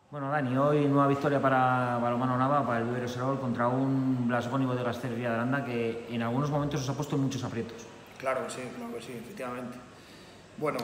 Bueno, Dani, hoy nueva victoria para Balonmano Nava, para el Viveiro Serol, contra un Blasgónico de Gaster Villaranda que en algunos momentos os ha puesto en muchos aprietos. Claro que sí, efectivamente. Bueno,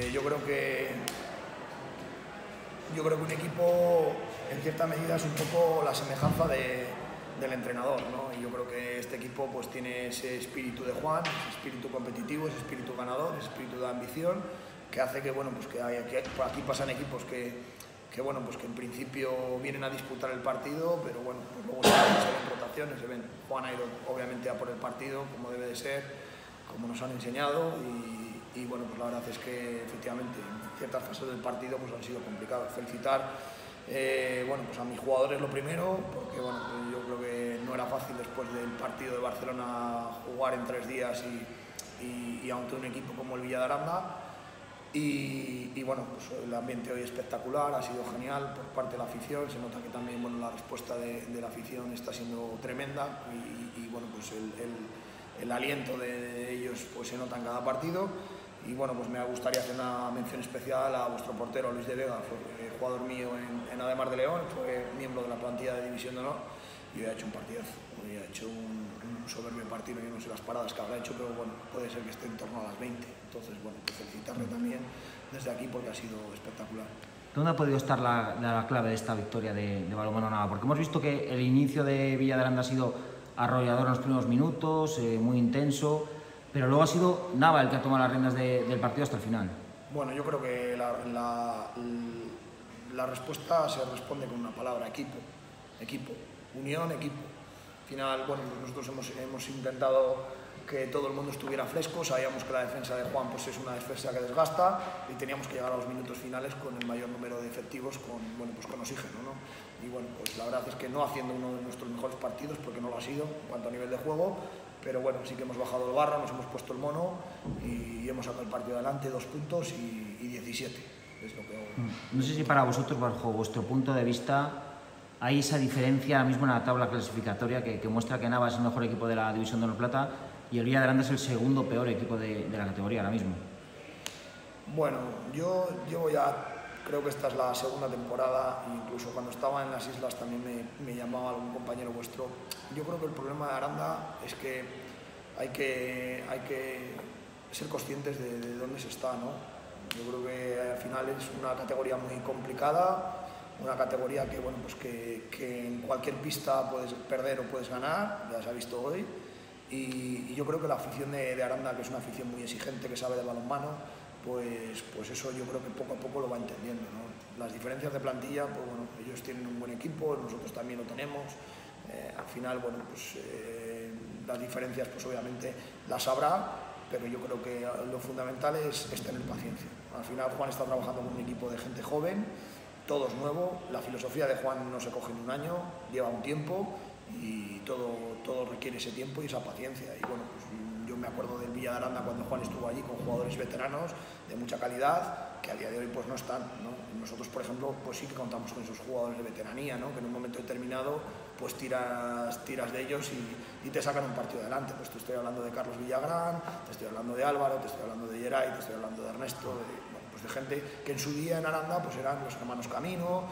yo creo que un equipo en cierta medida es un poco la semejanza del entrenador, ¿no? Y yo creo que este equipo pues tiene ese espíritu de Juan, ese espíritu competitivo, ese espíritu ganador, ese espíritu de ambición, que hace que, bueno, pues que por aquí pasan equipos que en principio vienen a disputar el partido, pero bueno, pues luego se ven rotaciones, se ven. Juan ha ido obviamente a por el partido, como debe de ser, como nos han enseñado, y bueno, pues la verdad es que efectivamente en ciertas fases del partido pues han sido complicados. Felicitar pues a mis jugadores lo primero, porque bueno, pues yo creo que no era fácil después del partido de Barcelona jugar en 3 días y ante un equipo como el Villaranda. Y bueno, pues el ambiente hoy espectacular, ha sido genial por parte de la afición, se nota que también bueno, la respuesta de la afición está siendo tremenda y bueno, pues el aliento de ellos pues se nota en cada partido. Y bueno, pues me gustaría hacer una mención especial a vuestro portero Luis de Vega, fue jugador mío en Ademar de León, fue miembro de la plantilla de División de Honor y hoy ha hecho un partidazo, hoy ha hecho un soberbio partido. Yo no sé las paradas que habrá hecho, pero bueno, puede ser que esté en torno a las 20, entonces bueno, pues felicitarle también desde aquí porque ha sido espectacular. ¿Dónde ha podido estar la clave de esta victoria de Balonmano Nava? Porque hemos visto que el inicio de Villaranda ha sido arrollador en los primeros minutos, muy intenso, pero luego ha sido Nava el que ha tomado las riendas del partido hasta el final. Bueno, yo creo que la respuesta se responde con una palabra: equipo, unión, equipo. Al final, bueno, nosotros hemos intentado que todo el mundo estuviera fresco, sabíamos que la defensa de Juan pues es una defensa que desgasta y teníamos que llegar a los minutos finales con el mayor número de efectivos, con oxígeno, ¿no? Y bueno, pues la verdad es que no haciendo uno de nuestros mejores partidos, porque no lo ha sido en cuanto a nivel de juego, pero bueno, sí que hemos bajado el barro, nos hemos puesto el mono y hemos sacado el partido adelante, 2 puntos y 17, es lo que... No sé si para vosotros, bajo vuestro punto de vista, hay esa diferencia ahora mismo en la tabla clasificatoria que muestra que Nava es el mejor equipo de la División de Honor Plata y el Villaranda es el segundo peor equipo de la categoría ahora mismo. Bueno, yo llevo ya, creo que esta es la segunda temporada, incluso cuando estaba en las islas también me llamaba algún compañero vuestro. Yo creo que el problema de Aranda es que hay que ser conscientes de dónde se está, ¿no? Yo creo que al final es una categoría muy complicada, una categoría que, bueno, pues que en cualquier pista puedes perder o puedes ganar, ya se ha visto hoy. Y yo creo que la afición de Aranda, que es una afición muy exigente, que sabe de balonmano, pues eso yo creo que poco a poco lo va entendiendo, ¿no? Las diferencias de plantilla, pues bueno, ellos tienen un buen equipo, nosotros también lo tenemos. Al final, bueno, pues las diferencias pues obviamente las habrá, pero yo creo que lo fundamental es tener paciencia. Al final Juan está trabajando con un equipo de gente joven, todo es nuevo, la filosofía de Juan no se coge en un año, lleva un tiempo y todo requiere ese tiempo y esa paciencia. Y bueno, pues yo me acuerdo del Villaranda cuando Juan estuvo allí con jugadores veteranos de mucha calidad que a día de hoy pues no están, ¿no? Nosotros, por ejemplo, pues sí que contamos con esos jugadores de veteranía, ¿no? Que en un momento determinado pues tiras de ellos y te sacan un partido adelante. Pues te estoy hablando de Carlos Villagrán, te estoy hablando de Álvaro, te estoy hablando de Geray, te estoy hablando de Ernesto, de gente que en su día en Aranda pues eran los hermanos Camino,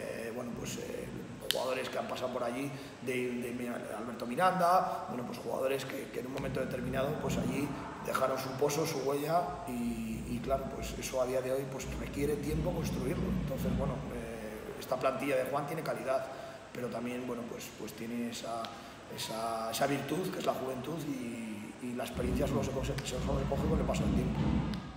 jugadores que han pasado por allí de Alberto Miranda, bueno, pues jugadores que en un momento determinado pues allí dejaron su pozo, su huella y claro, pues eso a día de hoy pues requiere tiempo construirlo. Entonces, bueno, esta plantilla de Juan tiene calidad, pero también, bueno, pues tiene esa virtud que es la juventud y la experiencia solo se coge con el paso del tiempo.